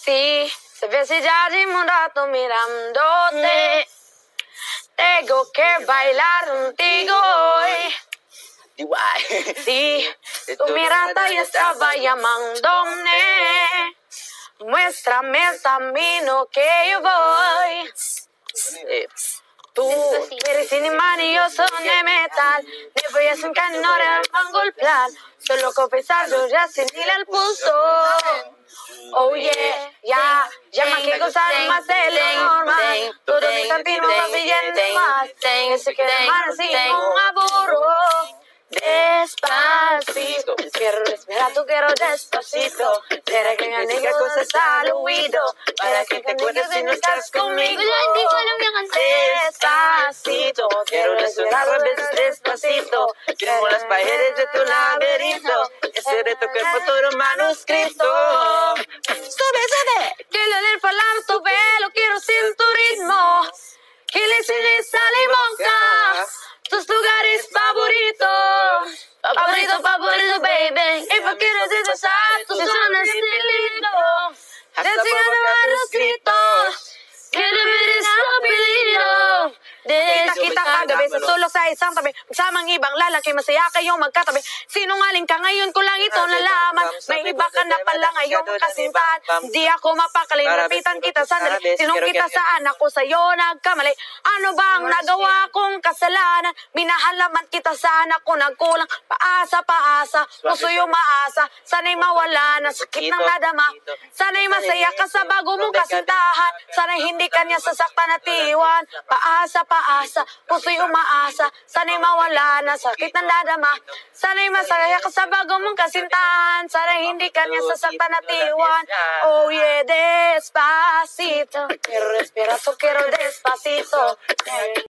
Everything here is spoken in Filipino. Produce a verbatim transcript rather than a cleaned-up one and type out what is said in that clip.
Sí, se ve si ya llevo un rato mirándote. Tengo que bailar contigo hoy. Sí, tu mirada ya estaba llamándome. Muéstrame el camino que yo voy. Tú eres inimán y yo soy de metal. Me voy a acercar, no le pongo el plan. Solo confesar, yo ya sentí el pulso. Oh yeah, ya, ya más que gozar más de lo normal. Todo mi camino va pidiendo más. Ese que de mar sin un aburro. Despacito, quiero respirar, tú quiero despacito. Para que me diga cosas al oído, para que te acuerdes si no estás conmigo. Despacito, quiero respirar a veces despacito. Firmo las paredes de tu laberinto, ese de tu cuerpo todo manuscrito. Sube, sube, que le dé el palabra tu pelo, quiero sentir tu ritmo. Que le enseñes a limonca tus lugares favoritos. Favorito, favorito, baby. Y por quiero deshacer tus zonas de lindo. Desigual manuscritos. Que le mereces apelido. Kita-kita ka gabi sa sulok sa isang tabi. Magsamang ibang lalaki, masaya kayong magkatabi. Sinungaling ka ngayon ko lang ito nalaman. May iba ka na pala ngayong kasintahan. Di ako mapakali, lapitan kita sandali. Sinong kita saan ako sa'yo nagkamali. Ano ba ang nagawa kong kasalanan? Minahalaman kita sana ko nagkulang. Paasa, paasa, puso yung maasa. Sana'y mawala na sakit ng nadama. Sana'y masaya ka sa bago mong kasintahan. Sana'y hindi kanya sasaktan at iwan. Paasa, paasa, puso'y umaasa. Sana'y mawala na sakit ng dadama. Sana'y masaya ka sa bago mong kasintahan. Sana'y hindi kanya sasaktan at iwan. Oh yeah, despacito. Quiero respirar, so quiero despacito.